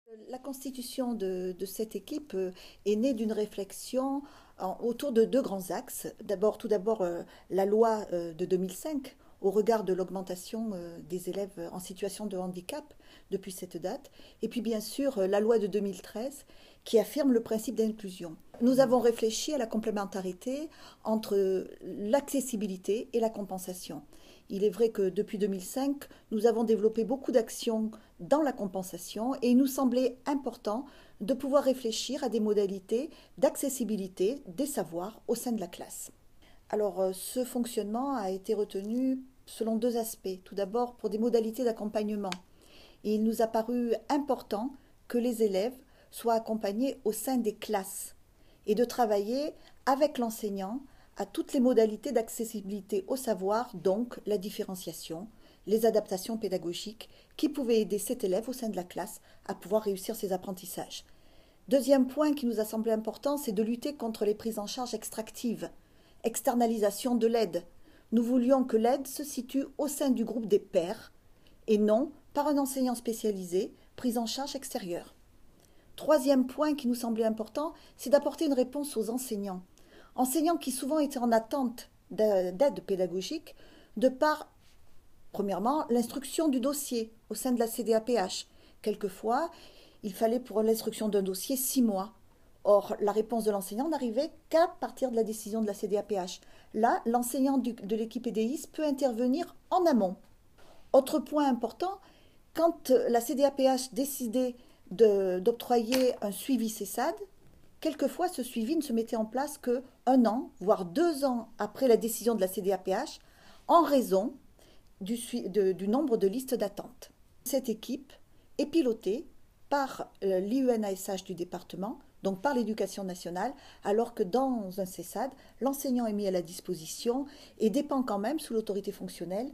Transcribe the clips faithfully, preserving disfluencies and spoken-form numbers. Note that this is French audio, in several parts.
La constitution de, de cette équipe euh, est née d'une réflexion en- autour de deux grands axes. D'abord, tout d'abord, euh, la loi euh, de deux mille cinq au regard de l'augmentation euh, des élèves en situation de handicap depuis cette date. Et puis, bien sûr, euh, la loi de deux mille treize qui affirme le principe d'inclusion. Nous avons réfléchi à la complémentarité entre l'accessibilité et la compensation. Il est vrai que depuis deux mille cinq, nous avons développé beaucoup d'actions dans la compensation et il nous semblait important de pouvoir réfléchir à des modalités d'accessibilité des savoirs au sein de la classe. Alors, euh, ce fonctionnement a été retenu selon deux aspects. Tout d'abord, pour des modalités d'accompagnement. Et il nous a paru important que les élèves soient accompagnés au sein des classes et de travailler avec l'enseignant à toutes les modalités d'accessibilité au savoir, donc la différenciation, les adaptations pédagogiques qui pouvaient aider cet élève au sein de la classe à pouvoir réussir ses apprentissages. Deuxième point qui nous a semblé important, c'est de lutter contre les prises en charge extractives, externalisation de l'aide. Nous voulions que l'aide se situe au sein du groupe des pairs et non par un enseignant spécialisé, prise en charge extérieure. Troisième point qui nous semblait important, c'est d'apporter une réponse aux enseignants. Enseignants qui souvent étaient en attente d'aide pédagogique de par, premièrement, l'instruction du dossier au sein de la C D A P H. Quelquefois, il fallait pour l'instruction d'un dossier six mois. Or, la réponse de l'enseignant n'arrivait qu'à partir de la décision de la C D A P H. Là, l'enseignant de l'équipe E D I S peut intervenir en amont. Autre point important, quand la C D A P H décidait d'octroyer un suivi C E S A D, quelquefois ce suivi ne se mettait en place qu'un an, voire deux ans après la décision de la C D A P H, en raison du, de, du nombre de listes d'attente. Cette équipe est pilotée par l'I U N A S H du département, donc par l'éducation nationale, alors que dans un C E S A D, l'enseignant est mis à la disposition et dépend quand même sous l'autorité fonctionnelle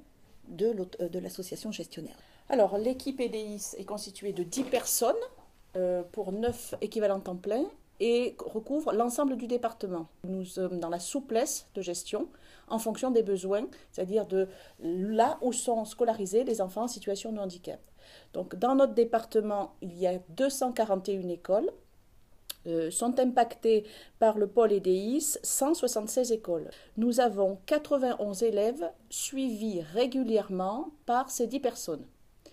de l'association gestionnaire. Alors, l'équipe E D I S est constituée de dix personnes euh, pour neuf équivalents temps plein et recouvre l'ensemble du département. Nous sommes dans la souplesse de gestion en fonction des besoins, c'est-à-dire de là où sont scolarisés les enfants en situation de handicap. Donc, dans notre département, il y a deux cent quarante et une écoles. Euh, sont impactées par le pôle E D I S cent soixante-seize écoles. Nous avons quatre-vingt-onze élèves suivis régulièrement par ces dix personnes,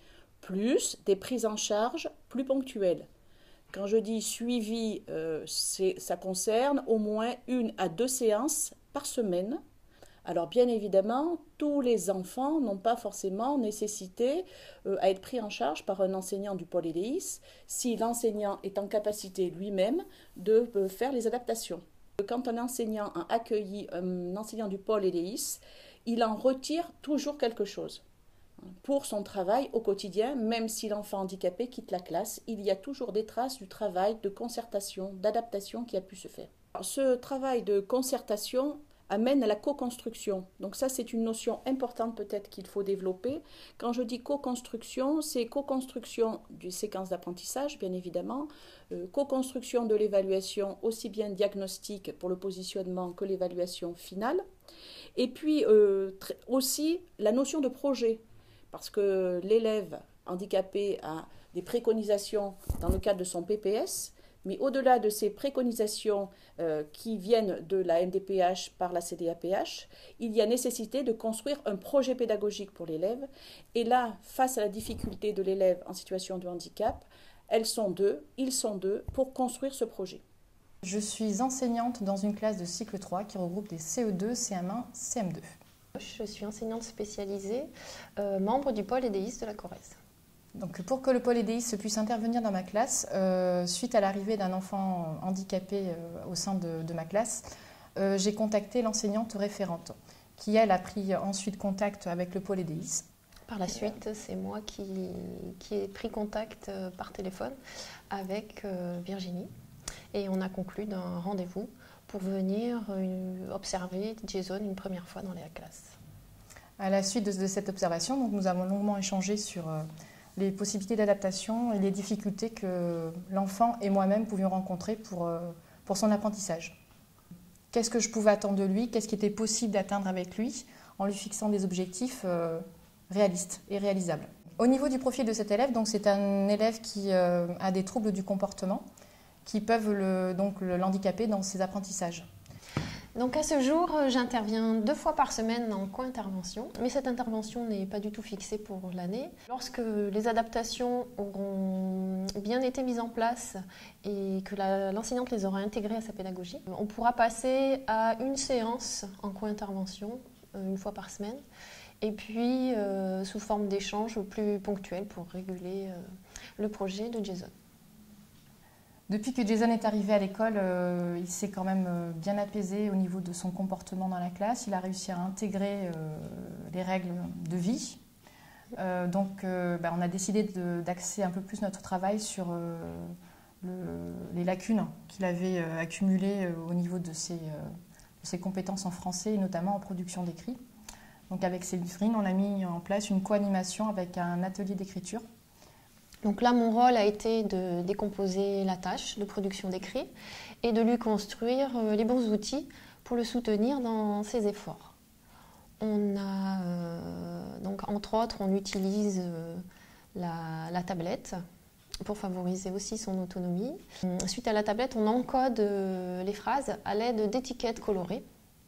plus des prises en charge plus ponctuelles. Quand je dis suivi, euh, ça concerne au moins une à deux séances par semaine. Alors bien évidemment, tous les enfants n'ont pas forcément nécessité euh, à être pris en charge par un enseignant du pôle E D I S si l'enseignant est en capacité lui-même de euh, faire les adaptations. Quand un enseignant a accueilli un enseignant du pôle E D I S, il en retire toujours quelque chose pour son travail au quotidien, même si l'enfant handicapé quitte la classe, il y a toujours des traces du travail de concertation, d'adaptation qui a pu se faire. Alors, ce travail de concertation amène à la co-construction. Donc ça, c'est une notion importante peut-être qu'il faut développer. Quand je dis co-construction, c'est co-construction d'une séquence d'apprentissage, bien évidemment, euh, co-construction de l'évaluation, aussi bien diagnostique pour le positionnement que l'évaluation finale, et puis euh, aussi la notion de projet, parce que l'élève handicapé a des préconisations dans le cadre de son P P S, mais au-delà de ces préconisations euh, qui viennent de la M D P H par la C D A P H, il y a nécessité de construire un projet pédagogique pour l'élève. Et là, face à la difficulté de l'élève en situation de handicap, elles sont deux, ils sont deux pour construire ce projet. Je suis enseignante dans une classe de cycle trois qui regroupe des C E deux, C M un, C M deux. Je suis enseignante spécialisée, euh, membre du pôle E D I S de la Corrèze. Donc pour que le pôle E D I S puisse intervenir dans ma classe, euh, suite à l'arrivée d'un enfant handicapé euh, au sein de, de ma classe, euh, j'ai contacté l'enseignante référente, qui elle a pris ensuite contact avec le pôle E D I S. Par la suite, c'est moi qui, qui ai pris contact euh, par téléphone avec euh, Virginie et on a conclu d'un rendez-vous pour venir euh, observer Jason une première fois dans la classe. À la suite de, de cette observation, donc, nous avons longuement échangé sur euh, les possibilités d'adaptation et les difficultés que l'enfant et moi-même pouvions rencontrer pour, euh, pour son apprentissage. Qu'est-ce que je pouvais attendre de lui? Qu'est-ce qui était possible d'atteindre avec lui en lui fixant des objectifs euh, réalistes et réalisables? Au niveau du profil de cet élève, donc c'est un élève qui euh, a des troubles du comportement qui peuvent le, donc le handicaper dans ses apprentissages. Donc à ce jour, j'interviens deux fois par semaine en co-intervention, mais cette intervention n'est pas du tout fixée pour l'année. Lorsque les adaptations auront bien été mises en place et que l'enseignante les aura intégrées à sa pédagogie, on pourra passer à une séance en co-intervention une fois par semaine, et puis euh, sous forme d'échanges plus ponctuels pour réguler euh, le projet de Jason. Depuis que Jason est arrivé à l'école, euh, il s'est quand même bien apaisé au niveau de son comportement dans la classe. Il a réussi à intégrer euh, les règles de vie. Euh, donc euh, bah, on a décidé d'axer un peu plus notre travail sur euh, le, les lacunes qu'il avait euh, accumulées euh, au niveau de ses, euh, de ses compétences en français et notamment en production d'écrit. Donc avec Séverine, on a mis en place une co-animation avec un atelier d'écriture. Donc là, mon rôle a été de décomposer la tâche de production d'écrit et de lui construire les bons outils pour le soutenir dans ses efforts. On a, euh, donc entre autres, on utilise euh, la, la tablette pour favoriser aussi son autonomie. Suite à la tablette, on encode euh, les phrases à l'aide d'étiquettes colorées.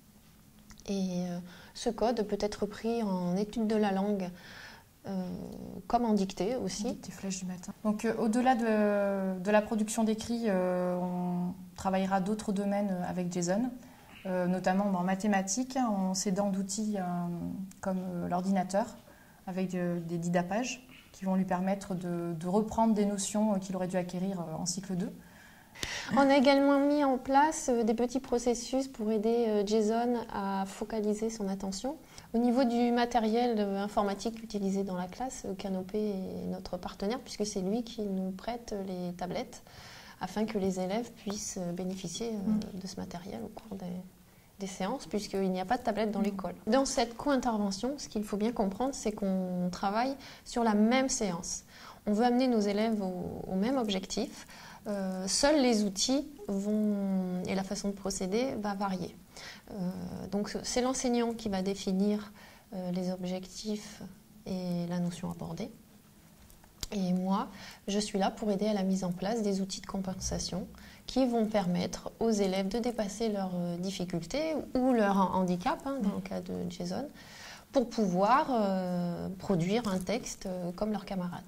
Et euh, ce code peut être pris en étude de la langue, Euh, comme en dictée aussi. Dictée flèche du matin. Donc euh, au-delà de, de la production d'écrit, euh, on travaillera d'autres domaines avec Jason, euh, notamment en mathématiques, en s'aidant d'outils euh, comme euh, l'ordinateur, avec de, des didapages qui vont lui permettre de, de reprendre des notions qu'il aurait dû acquérir en cycle deux. On a également mis en place des petits processus pour aider Jason à focaliser son attention. Au niveau du matériel informatique utilisé dans la classe, Canopé est notre partenaire puisque c'est lui qui nous prête les tablettes afin que les élèves puissent bénéficier de ce matériel au cours des, des séances puisqu'il n'y a pas de tablette dans l'école. Dans cette co-intervention, ce qu'il faut bien comprendre, c'est qu'on travaille sur la même séance. On veut amener nos élèves au, au même objectif. Euh, seuls les outils vont, et la façon de procéder va varier. Euh, donc c'est l'enseignant qui va définir euh, les objectifs et la notion abordée. Et moi, je suis là pour aider à la mise en place des outils de compensation qui vont permettre aux élèves de dépasser leurs difficultés ou leur handicap, hein, dans le cas de Jason, pour pouvoir euh, produire un texte euh, comme leurs camarades.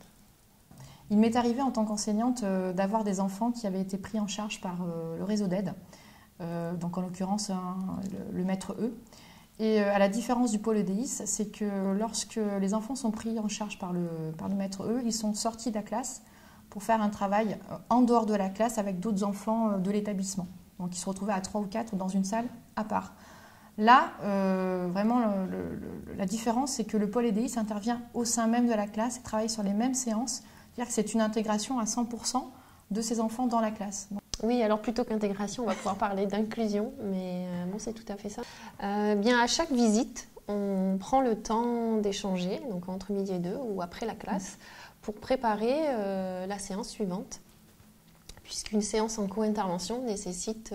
Il m'est arrivé en tant qu'enseignante euh, d'avoir des enfants qui avaient été pris en charge par euh, le réseau d'aide, euh, donc en l'occurrence le, le maître E. Et euh, à la différence du pôle E D I S, c'est que lorsque les enfants sont pris en charge par le, par le maître E, ils sont sortis de la classe pour faire un travail en dehors de la classe avec d'autres enfants de l'établissement. Donc ils se retrouvaient à trois ou quatre dans une salle à part. Là, euh, vraiment, le, le, la différence, c'est que le pôle E D I S intervient au sein même de la classe et travaille sur les mêmes séances. C'est-à-dire que c'est une intégration à cent pour cent de ces enfants dans la classe. Oui, alors plutôt qu'intégration, on va pouvoir parler d'inclusion, mais euh, bon, c'est tout à fait ça. Euh, bien, à chaque visite, on prend le temps d'échanger, donc entre midi et deux ou après la classe, pour préparer euh, la séance suivante, puisqu'une séance en co-intervention nécessite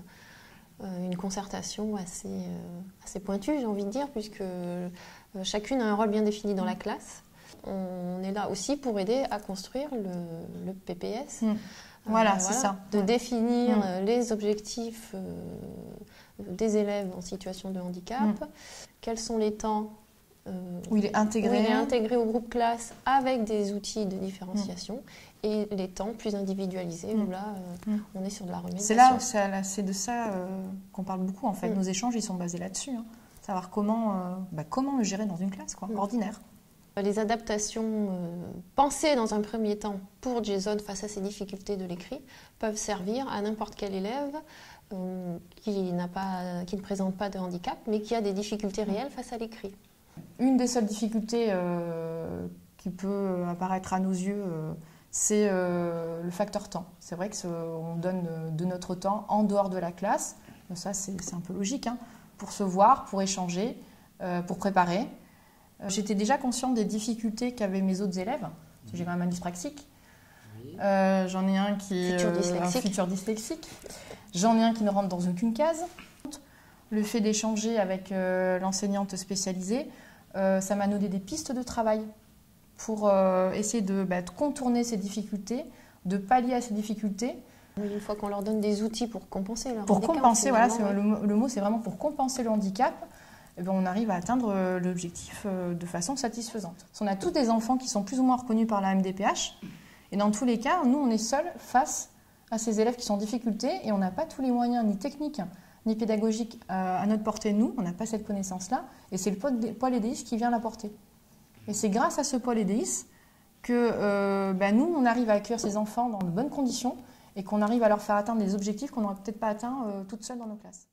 euh, une concertation assez, euh, assez pointue, j'ai envie de dire, puisque euh, chacune a un rôle bien défini dans la classe. On est là aussi pour aider à construire le, le P P S. Mmh. Voilà, euh, c'est voilà, ça. De ouais. définir mmh. les objectifs euh, des élèves en situation de handicap, mmh. quels sont les temps euh, où, il est intégré. où il est intégré au groupe classe avec des outils de différenciation mmh. et les temps plus individualisés mmh. où là, euh, mmh. on est sur de la remédiation. C'est là, c'est de ça euh, qu'on parle beaucoup en fait. Mmh. Nos échanges, ils sont basés là-dessus. Hein. Savoir comment, euh, bah, comment le gérer dans une classe, quoi, mmh. ordinaire. Les adaptations euh, pensées dans un premier temps pour Jason face à ses difficultés de l'écrit peuvent servir à n'importe quel élève euh, qui, n'a pas, qui ne présente pas de handicap mais qui a des difficultés réelles face à l'écrit. Une des seules difficultés euh, qui peut apparaître à nos yeux, euh, c'est euh, le facteur temps. C'est vrai qu'on donne de notre temps en dehors de la classe, ça c'est un peu logique, hein, pour se voir, pour échanger, euh, pour préparer. J'étais déjà consciente des difficultés qu'avaient mes autres élèves. J'ai quand même un dyspraxique. Euh, J'en ai un qui est euh, un futur dyslexique. J'en ai un qui ne rentre dans aucune case. Le fait d'échanger avec euh, l'enseignante spécialisée, euh, ça m'a donné des pistes de travail pour euh, essayer de, bah, de contourner ces difficultés, de pallier à ces difficultés. Oui, une fois qu'on leur donne des outils pour compenser leur pour handicap. Pour compenser, voilà, ouais. le, le mot c'est vraiment pour compenser le handicap, eh bien, on arrive à atteindre l'objectif de façon satisfaisante. On a tous des enfants qui sont plus ou moins reconnus par la M D P H, et dans tous les cas, nous on est seuls face à ces élèves qui sont en difficulté, et on n'a pas tous les moyens ni techniques ni pédagogiques à notre portée, nous, on n'a pas cette connaissance-là, et c'est le pôle E D I S qui vient l'apporter. Et c'est grâce à ce pôle E D I S que euh, ben nous, on arrive à accueillir ces enfants dans de bonnes conditions et qu'on arrive à leur faire atteindre des objectifs qu'on n'aurait peut-être pas atteints euh, toutes seules dans nos classes.